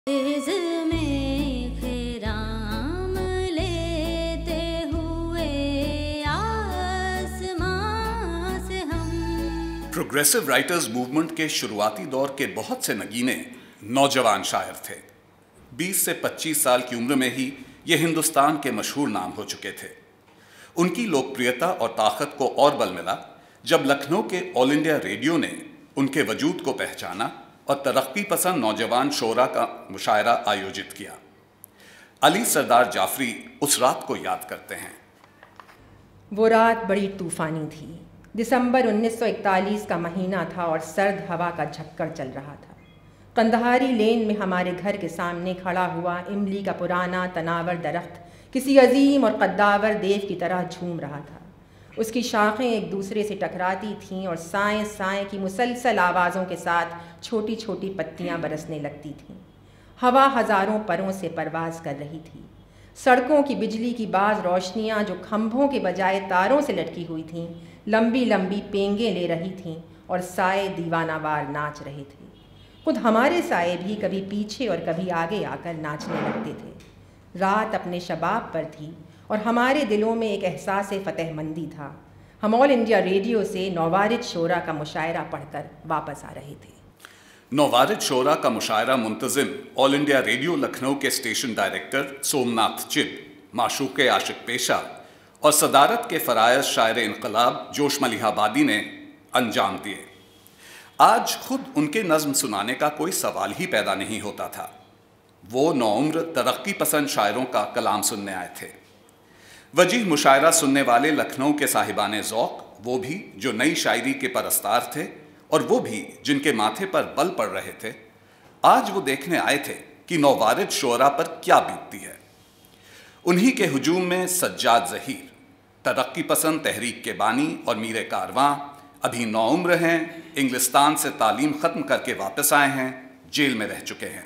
में खिराम लेते हुए आसमां से हम। प्रोग्रेसिव राइटर्स मूवमेंट के शुरुआती दौर के बहुत से नगीने नौजवान शायर थे। 20 से 25 साल की उम्र में ही ये हिंदुस्तान के मशहूर नाम हो चुके थे। उनकी लोकप्रियता और ताकत को और बल मिला जब लखनऊ के ऑल इंडिया रेडियो ने उनके वजूद को पहचाना और तरक्की पसंद नौजवान शोरा का मुशायरा आयोजित किया। अली सरदार जाफरी उस रात को याद करते हैं। वो रात बड़ी तूफानी थी। दिसंबर 1941 का महीना था और सर्द हवा का झक्कड़ चल रहा था। कंदहारी लेन में हमारे घर के सामने खड़ा हुआ इमली का पुराना तनावर दरख्त किसी अजीम और कद्दावर देव की तरह झूम रहा था। उसकी शाखें एक दूसरे से टकराती थीं और साएं साएं की मुसलसल आवाज़ों के साथ छोटी छोटी पत्तियां बरसने लगती थीं। हवा हज़ारों परों से परवाज़ कर रही थी। सड़कों की बिजली की बाज़ रोशनियां जो खंभों के बजाय तारों से लटकी हुई थीं, लंबी लंबी पेंगें ले रही थीं और साए दीवानावार नाच रहे थे। खुद हमारे साए भी कभी पीछे और कभी आगे आकर नाचने लगते थे। रात अपने शबाब पर थी और हमारे दिलों में एक एहसास फ़तेहमंदी था। हम ऑल इंडिया रेडियो से नौवारिद शोरा का मुशायरा पढ़कर वापस आ रहे थे। नौवारिद शोरा का मुशायरा मुंतज़िम ऑल इंडिया रेडियो लखनऊ के स्टेशन डायरेक्टर सोमनाथ चिब, माशूक़ आशिक पेशा और सदारत के फ़राइज़ शायर इनकलाब जोश मलिहाबादी ने अंजाम दिए। आज खुद उनके नज़्म सुनाने का कोई सवाल ही पैदा नहीं होता था। वो नौउम्र तरक्की पसंद शायरों का कलाम सुनने आए थे। वजीह मुशायरा सुनने वाले लखनऊ के साहिबाने ज़ौक़, वो भी जो नई शायरी के परस्तार थे और वो भी जिनके माथे पर बल पड़ रहे थे, आज वो देखने आए थे कि नौवारिद शोरा पर क्या बीतती है। उन्हीं के हुजूम में सज्जाद ज़हीर, तरक्की पसंद तहरीक के बानी और मीर कारवां अभी नौउम्र हैं, इंग्लिस्तान से तालीम ख़त्म करके वापस आए हैं, जेल में रह चुके हैं।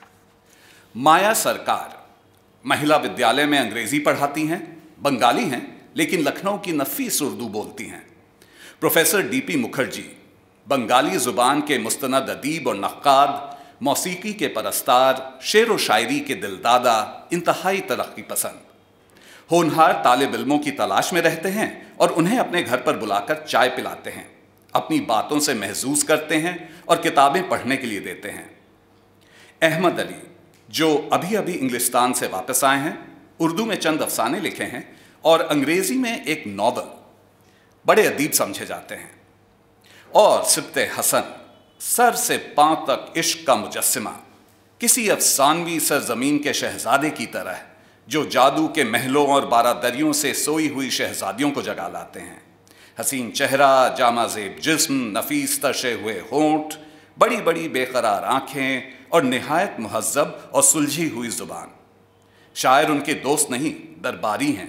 माया सरकार महिला विद्यालय में अंग्रेज़ी पढ़ाती हैं, बंगाली हैं लेकिन लखनऊ की नफीस उर्दू बोलती हैं। प्रोफेसर डीपी मुखर्जी बंगाली ज़ुबान के मुस्तनद अदीब और नक्काद, मौसीकी के परस्तार, शेर व शायरी के दिलदादा, इंतहाई तरक्की पसंद, होनहार तालिब इल्मों की तलाश में रहते हैं और उन्हें अपने घर पर बुलाकर चाय पिलाते हैं, अपनी बातों से महजूज करते हैं और किताबें पढ़ने के लिए देते हैं। अहमद अली जो अभी अभी इंग्लिस्तान से वापस आए हैं, उर्दू में चंद अफसाने लिखे हैं और अंग्रेज़ी में एक नावल, बड़े अदीब समझे जाते हैं। और सिब्ते हसन, सर से पांव तक इश्क का मुजस्सिमा, किसी अफसानवी सरजमीन के शहजादे की तरह जो जादू के महलों और बारादरियों से सोई हुई शहजादियों को जगा लाते हैं। हसीन चेहरा, जामा ज़ेब जिस्म, नफीस तशे हुए होंठ, बड़ी बड़ी बेकरार आँखें और निहायत मुहज़्ज़ब और सुलझी हुई ज़ुबान। शायर उनके दोस्त नहीं, दरबारी हैं।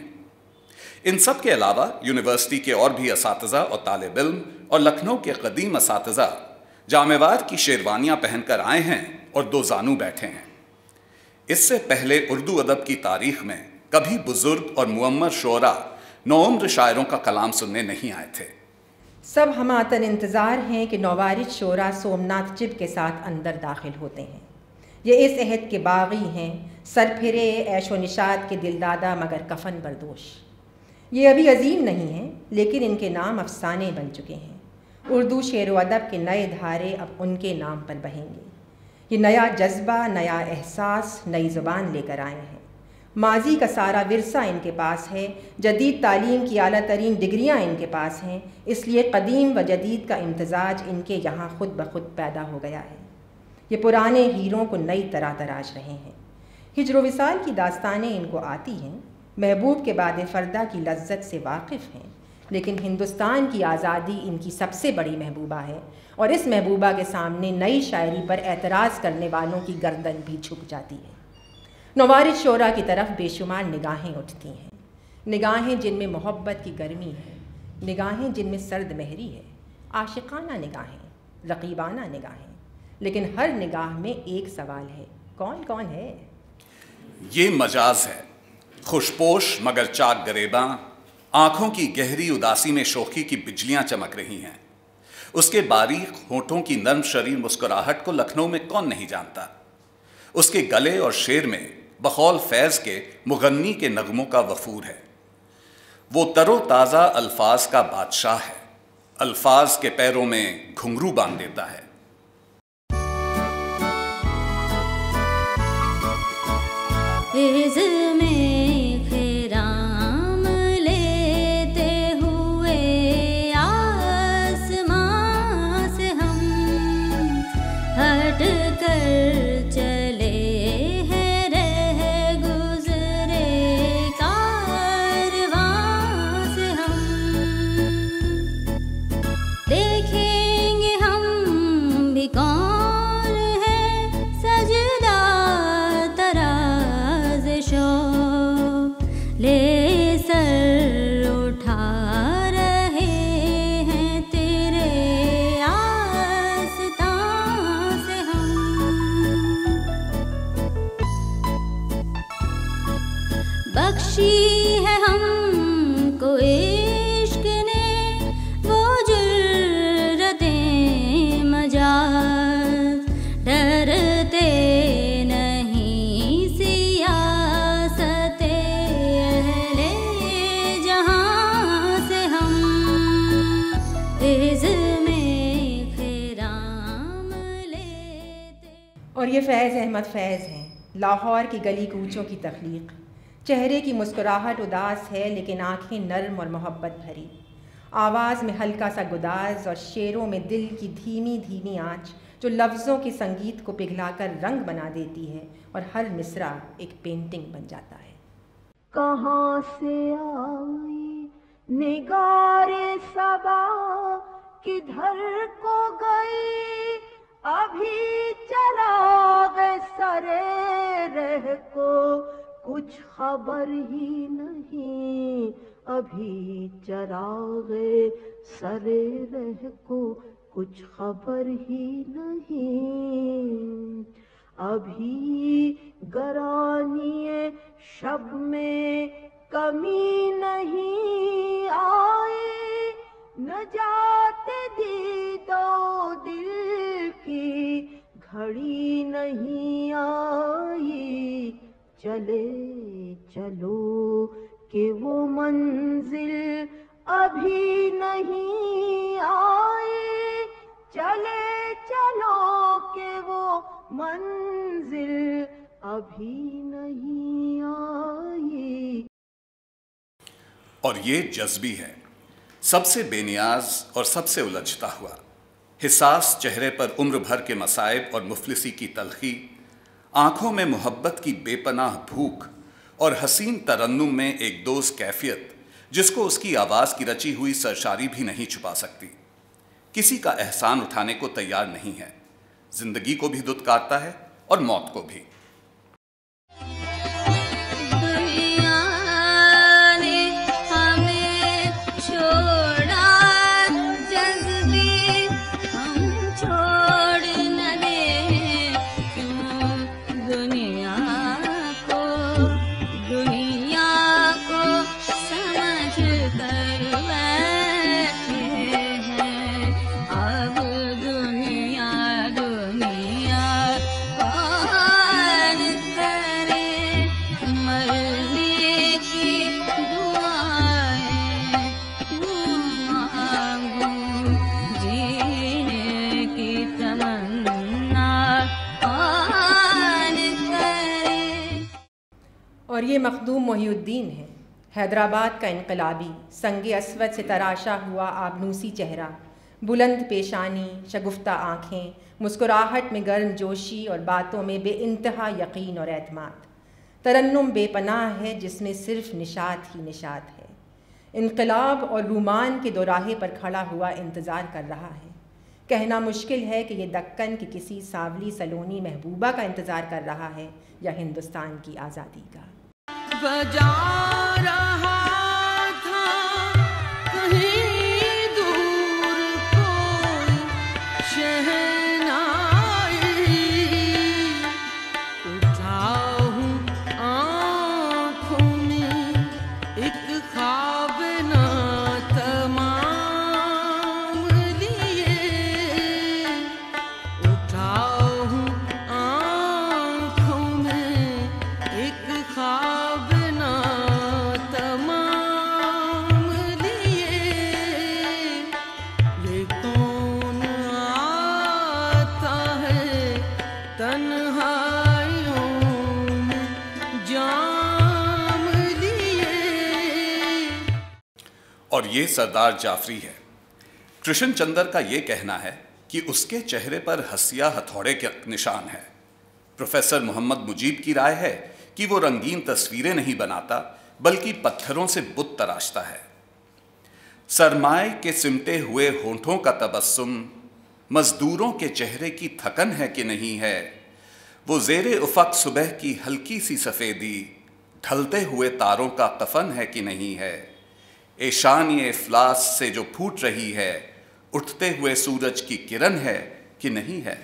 इन सब के अलावा यूनिवर्सिटी के और भी असातिज़ा और तालिब इल्म और लखनऊ के कदीम असातिज़ा जामेवार की शेरवानियाँ पहनकर आए हैं और दो जानू बैठे हैं। इससे पहले उर्दू अदब की तारीख़ में कभी बुज़ुर्ग और मुअम्मर शोरा नौउम्र शायरों का कलाम सुनने नहीं आए थे। सब हमातन इंतज़ार हैं कि नौवारिद शोरा सोमनाथ चिब के साथ अंदर दाखिल होते हैं। ये इस अहद के बागी हैं, सरफिरे ऐशो निशात के दिलदादा मगर कफन बरदोश। ये अभी अजीम नहीं हैं लेकिन इनके नाम अफसाने बन चुके हैं। उर्दू शेर व अदब के नए धारे अब उनके नाम पर बहेंगे। ये नया जज्बा, नया एहसास, नई ज़ुबान लेकर आए हैं। माजी का सारा विरसा इनके पास है, जदीद तालीम की आला तरीन डिग्रियाँ इनके पास हैं, इसलिए कदीम व जदीद का इम्तजाज इनके यहाँ खुद ब खुद पैदा हो गया है। ये पुराने हीरों को नई तरह तराश रहे हैं। हिज्र विसाल की दास्तानें इनको आती हैं, महबूब के बाद फ़रदा की लज्जत से वाकिफ़ हैं, लेकिन हिंदुस्तान की आज़ादी इनकी सबसे बड़ी महबूबा है और इस महबूबा के सामने नई शायरी पर एतराज़ करने वालों की गर्दन भी झुक जाती है। नौवारिद शोरा की तरफ बेशुमार निगाहें उठती हैं, निगाहें जिनमें मोहब्बत की गर्मी है, निगाहें जिनमें सर्द महरी है, आशिकाना निगाहें, रकीबाना निगाहें। लेकिन हर निगाह में एक सवाल है, कौन कौन है? ये मजाज है, खुशपोश मगर चाक गरेबां, आँखों की गहरी उदासी में शोखी की बिजलियाँ चमक रही हैं। उसके बारीक होठों की नर्म शरीर मुस्कुराहट को लखनऊ में कौन नहीं जानता। उसके गले और शेर में बकौल फैज़ के मुगन्नी के नगमों का वफूर है। वो तरोताज़ा अल्फाज का बादशाह है, अल्फाज के पैरों में घुंघरू बांध देता है। में खिराम लेते हुए आसमां से हम हट कर चले हैं रह गुजरे कारवां से हम देखेंगे हम भी कौन है सजदा ले सर उठा रहे हैं तेरे आस्तां से हम। बख्शी है हमको इश्क ने वो जुर्रते मजाज, डरते और ये फैज़ अहमद फैज़ हैं, लाहौर की गली कूचों की तख्लीक। चेहरे की मुस्कुराहट उदास है लेकिन आँखें नर्म और मोहब्बत भरी। आवाज़ में हल्का सा गुदाज और शेरों में दिल की धीमी धीमी आँच जो लफ्ज़ों के संगीत को पिघलाकर रंग बना देती है और हर मिसरा एक पेंटिंग बन जाता है। कहाँ से आई निगारे सबा, किधर को गई अभी चराग सरे रह को, कुछ खबर ही नहीं अभी चराग सरे रह को, कुछ खबर ही नहीं अभी। गरानिए शब में कमी नहीं आई, न जाते दी दो दिल की घड़ी नहीं आई। चले चलो कि वो मंजिल अभी नहीं आई, चले चलो कि वो मंजिल अभी नहीं आई। और ये जज्बी है, सबसे बेनियाज और सबसे उलझता हुआ, हिसास चेहरे पर उम्र भर के मसाइब और मुफलिसी की तलखी, आंखों में मोहब्बत की बेपनाह भूख और हसीन तरन्नुम में एक दोस्त कैफियत जिसको उसकी आवाज़ की रची हुई सरशारी भी नहीं छुपा सकती। किसी का एहसान उठाने को तैयार नहीं है, जिंदगी को भी दुत्कारता है और मौत को भी। और ये मखदूम मोहिउद्दीन है, हैदराबाद का इनकलाबी, संगे अस्वद से तराशा हुआ आबनूसी चेहरा, बुलंद पेशानी, शगुफ्ता आँखें, मुस्कुराहट में गर्म जोशी और बातों में बेइंतहा यकीन और एतमाद। तरन्नुम बेपनाह है जिसमें सिर्फ निशात ही निशात है। इनकलाब और रूमान के दोराहे पर खड़ा हुआ इंतज़ार कर रहा है। कहना मुश्किल है कि ये दक्कन की किसी सावली सलोनी महबूबा का इंतज़ार कर रहा है या हिंदुस्तान की आज़ादी का। बजा रहा था कहीं दूर कोई शहनाई, उठा हूँ आँखों में एक ख्वाब ना तमाम लिए, उठा हूँ आँखों और ये सरदार जाफरी है। कृष्ण चंद्र का ये कहना है कि उसके चेहरे पर हंसिया हथौड़े के निशान है। प्रोफेसर मोहम्मद मुजीब की राय है कि वो रंगीन तस्वीरें नहीं बनाता बल्कि पत्थरों से बुत तराशता है। सरमाए के सिमटे हुए होंठों का तबस्सुम मजदूरों के चेहरे की थकन है कि नहीं है। वो ज़ेरे उफ़क़ सुबह की हल्की सी सफ़ेदी ढलते हुए तारों का कफन है कि नहीं है। एशानी इफ़लास से जो फूट रही है उठते हुए सूरज की किरण है कि नहीं है।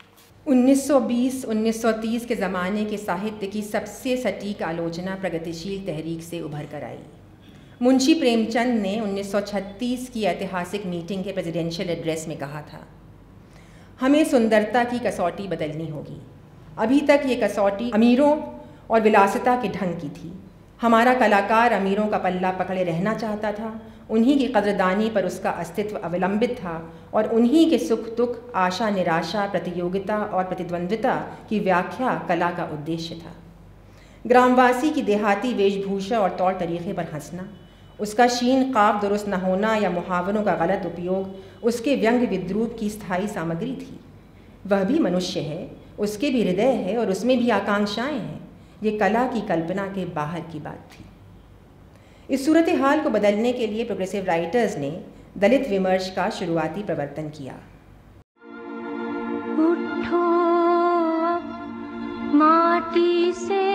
1920-1930 के ज़माने के साहित्य की सबसे सटीक आलोचना प्रगतिशील तहरीक से उभर कर आई। मुंशी प्रेमचंद ने 1936 की ऐतिहासिक मीटिंग के प्रेसिडेंशियल एड्रेस में कहा था, हमें सुंदरता की कसौटी बदलनी होगी। अभी तक ये कसौटी अमीरों और विलासिता के ढंग की थी। हमारा कलाकार अमीरों का पल्ला पकड़े रहना चाहता था, उन्हीं की कदरदानी पर उसका अस्तित्व अवलंबित था और उन्हीं के सुख दुख, आशा निराशा, प्रतियोगिता और प्रतिद्वंद्विता की व्याख्या कला का उद्देश्य था। ग्रामवासी की देहाती वेशभूषा और तौर तरीक़े पर हंसना, उसका शीन काफ दुरुस्त न होना या मुहावरों का गलत उपयोग उसके व्यंग विद्रूप की स्थायी सामग्री थी। वह भी मनुष्य है, उसके भी हृदय है और उसमें भी आकांक्षाएं हैं। ये कला की कल्पना के बाहर की बात थी। इस सूरत हाल को बदलने के लिए प्रोग्रेसिव राइटर्स ने दलित विमर्श का शुरुआती प्रवर्तन किया। उठो अब माटी से